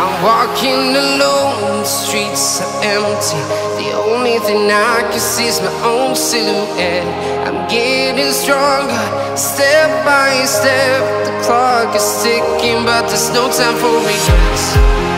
I'm walking alone, the streets are empty. The only thing I can see is my own silhouette. I'm getting stronger, step by step. The clock is ticking, but there's no time for regrets.